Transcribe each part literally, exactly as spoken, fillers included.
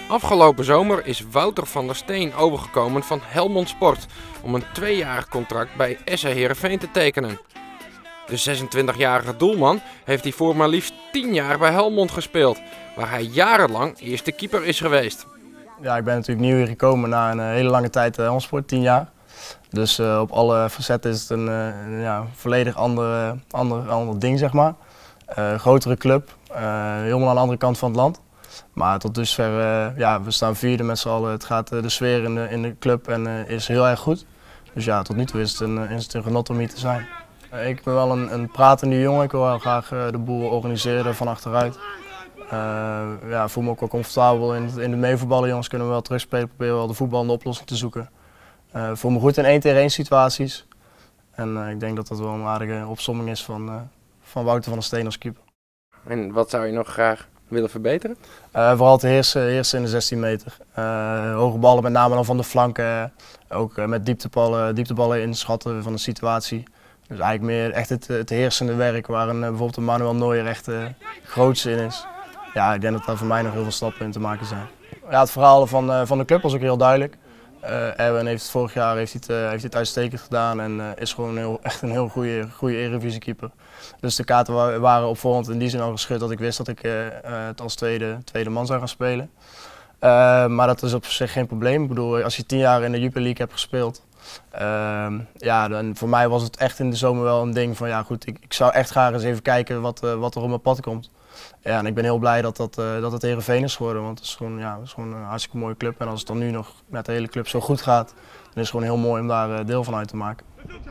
Afgelopen zomer is Wouter van der Steen overgekomen van Helmond Sport om een tweejarig contract bij S C Heerenveen te tekenen. De zesentwintigjarige doelman heeft hiervoor maar liefst tien jaar bij Helmond gespeeld, waar hij jarenlang eerste keeper is geweest. Ja, ik ben natuurlijk nieuw hier gekomen na een hele lange tijd Helmond Sport, tien jaar. Dus uh, op alle facetten is het een, uh, een ja, volledig ander, uh, ander, ander ding, zeg maar. Uh, grotere club, uh, helemaal aan de andere kant van het land. Maar tot dusver, uh, ja, we staan vierde met z'n allen. Het gaat uh, de sfeer in de, in de club en uh, is heel erg goed. Dus ja, tot nu toe is het een, is het een genot om hier te zijn. Uh, ik ben wel een, een pratende jongen, ik wil wel graag uh, de boel organiseren van achteruit. Uh, ja, voel me ook wel comfortabel in, in de meevoetballen. Jongens kunnen we wel terugspelen, proberen wel de voetballende oplossing te zoeken. Uh, voel me goed in één tegen één situaties. En uh, ik denk dat dat wel een aardige opsomming is van, uh, van Wouter van der Steen als keeper. En wat zou je nog graag willen verbeteren? Uh, vooral te heersen, heersen in de zestien meter. Uh, hoge ballen, met name dan van de flanken. Ook uh, met diepteballen, diepteballen inschatten van de situatie. Dus eigenlijk meer echt het, het heersende werk, waar een, bijvoorbeeld een Manuel Neuer echt uh, grootste in is. Ja, ik denk dat daar voor mij nog heel veel stappen in te maken zijn. Ja, het verhaal van, uh, van de club was ook heel duidelijk. Uh, Erwin heeft het vorig jaar heeft het, uh, heeft het uitstekend gedaan en uh, is gewoon heel, echt een heel goede, goede Eredivisiekeeper. Dus de kaarten waren op voorhand in die zin al geschud dat ik wist dat ik uh, uh, het als tweede, tweede man zou gaan spelen. Uh, maar dat is op zich geen probleem. Ik bedoel, als je tien jaar in de Jupiler League hebt gespeeld, uh, ja, dan voor mij was het echt in de zomer wel een ding van ja goed, ik, ik zou echt graag eens even kijken wat, uh, wat er op mijn pad komt. Ja, en ik ben heel blij dat, dat, uh, dat het Heerenveen is geworden, want het is gewoon, ja, het is gewoon een hartstikke mooie club. En als het dan nu nog met de hele club zo goed gaat, dan is het gewoon heel mooi om daar uh, deel van uit te maken.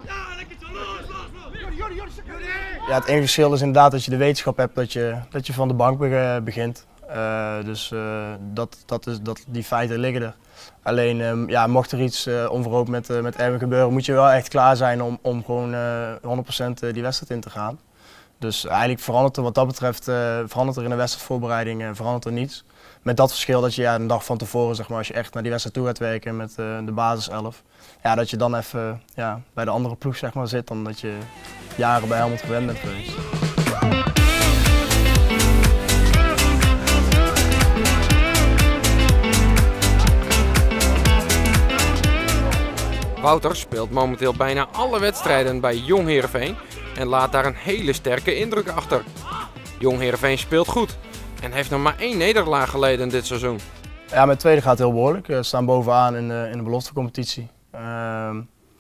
Ja, het enige verschil is inderdaad dat je de wetenschap hebt dat je, dat je van de bank begint. Uh, dus uh, dat, dat is, dat, die feiten liggen er. Alleen um, ja, mocht er iets uh, onverhoopt met, uh, met Erwin gebeuren, moet je wel echt klaar zijn om, om gewoon uh, honderd procent die wedstrijd in te gaan. Dus eigenlijk verandert er wat dat betreft, uh, verandert er in de wedstrijdvoorbereiding uh, verandert er niets. Met dat verschil dat je ja, een dag van tevoren, zeg maar, als je echt naar die wedstrijd toe gaat werken met uh, de basiself, ja, dat je dan even uh, ja, bij de andere ploeg zeg maar, zit dan dat je jaren bij Helmond gewend bent geweest. Wouter speelt momenteel bijna alle wedstrijden bij Jong Heerenveen en laat daar een hele sterke indruk achter. Jong Heerenveen speelt goed en heeft nog maar één nederlaag geleden dit seizoen. Ja, mijn tweede gaat heel behoorlijk. We staan bovenaan in de, in de beloftecompetitie. Een uh,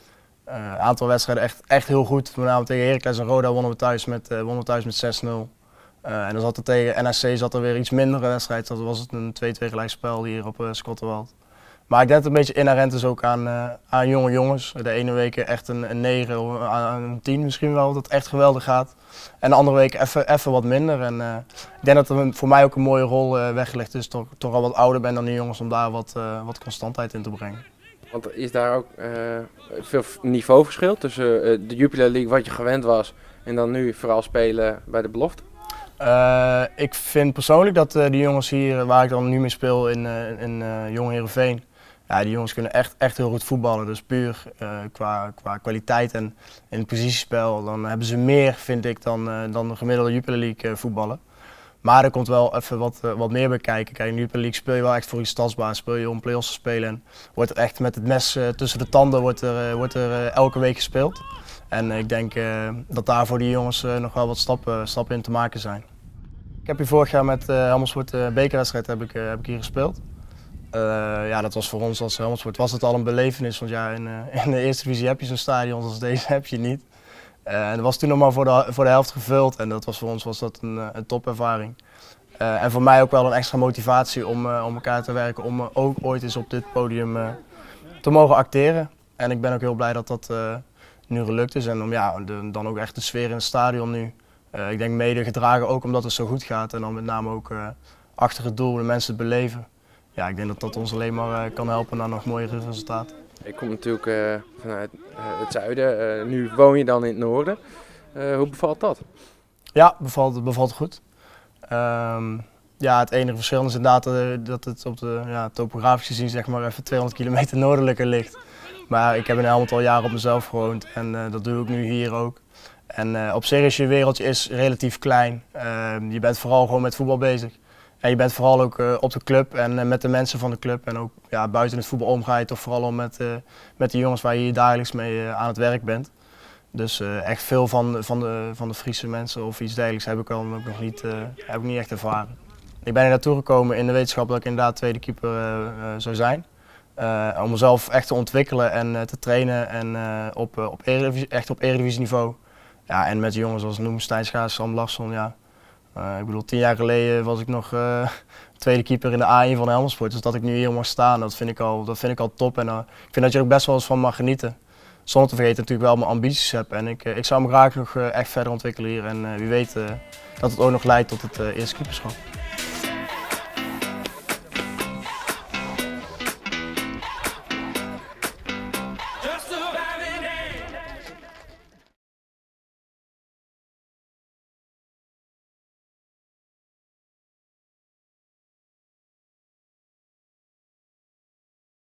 uh, aantal wedstrijden echt, echt heel goed. Met name tegen Heracles en Roda wonnen we thuis met, uh, wonnen we thuis met zes nul. Uh, en dan zat er tegen N S C zat er weer iets mindere wedstrijd. Dat was het een twee-twee gelijkspel hier op uh, Schotterwald. Maar ik denk dat het een beetje inherent is ook aan, uh, aan jonge jongens. De ene week echt een, een negen of een tien misschien wel, dat het echt geweldig gaat. En de andere week even, even wat minder. En, uh, ik denk dat er voor mij ook een mooie rol uh, weggelegd is, toch, toch al wat ouder ben dan die jongens, om daar wat, uh, wat constantheid in te brengen. Want is daar ook uh, veel niveauverschil tussen uh, de Jupiler League, wat je gewend was, en dan nu vooral spelen bij de belofte? Uh, ik vind persoonlijk dat uh, die jongens hier, waar ik dan nu mee speel in, uh, in uh, Jong Heerenveen, ja, die jongens kunnen echt, echt heel goed voetballen. Dus puur uh, qua, qua kwaliteit en in het positiespel, dan hebben ze meer, vind ik, dan, uh, dan de gemiddelde Jupiler League uh, voetballen. Maar er komt wel even wat, uh, wat meer bij kijken. Kijk, in de Jupiler League speel je wel echt voor iets tastbaar, speel je om play-offs te spelen. En wordt er echt met het mes uh, tussen de tanden wordt er, uh, wordt er uh, elke week gespeeld. En uh, ik denk uh, dat daar voor die jongens uh, nog wel wat stappen, stappen in te maken zijn. Ik heb hier vorig jaar met uh, Helmond Sport uh, bekerwedstrijd heb ik, uh, heb ik hier gespeeld. Uh, ja, dat was voor ons als Helmond Sport was het al een belevenis, want ja, in, uh, in de eerste divisie heb je zo'n stadion als deze heb je niet. Uh, en dat was toen nog maar voor de, voor de helft gevuld en dat was voor ons was dat een, een topervaring. Uh, en voor mij ook wel een extra motivatie om, uh, om elkaar te werken, om uh, ook ooit eens op dit podium uh, te mogen acteren. En ik ben ook heel blij dat dat uh, nu gelukt is en om ja, de, dan ook echt de sfeer in het stadion nu. Uh, ik denk mede gedragen ook omdat het zo goed gaat en dan met name ook uh, achter het doel de mensen het beleven. Ja, ik denk dat dat ons alleen maar uh, kan helpen naar nog mooiere resultaten. Ik kom natuurlijk uh, vanuit uh, het zuiden, uh, nu woon je dan in het noorden. Uh, hoe bevalt dat? Ja, bevalt, het bevalt goed. Um, ja, het enige verschil is inderdaad uh, dat het op de ja, topografisch gezien zeg maar even tweehonderd kilometer noordelijker ligt. Maar ik heb in Helmond al jaren op mezelf gewoond en uh, dat doe ik nu hier ook. En uh, op zich is je wereldje is relatief klein. Uh, je bent vooral gewoon met voetbal bezig. En je bent vooral ook uh, op de club en uh, met de mensen van de club. En ook ja, buiten het voetbal om ga je toch vooral om met, uh, met de jongens waar je hier dagelijks mee uh, aan het werk bent. Dus uh, echt veel van, van, de, van de Friese mensen of iets dergelijks heb ik al ook nog niet, uh, heb ik niet echt ervaren. Ik ben hier naartoe gekomen in de wetenschap dat ik inderdaad tweede keeper uh, uh, zou zijn. Uh, om mezelf echt te ontwikkelen en uh, te trainen en uh, op, uh, op eredivisie, echt op eredivisieniveau. Ja, en met jongens zoals noem Stijn Schaars, Sam Larsson. Ja. Uh, ik bedoel, tien jaar geleden was ik nog uh, tweede keeper in de A één van Helmond Sport. Dus dat ik nu hier mag staan, dat vind ik al, dat vind ik al top. En uh, ik vind dat je er ook best wel eens van mag genieten. Zonder te vergeten natuurlijk wel mijn ambities heb. En ik, uh, ik zou me graag nog uh, echt verder ontwikkelen hier. En uh, wie weet uh, dat het ook nog leidt tot het uh, eerste keeperschap.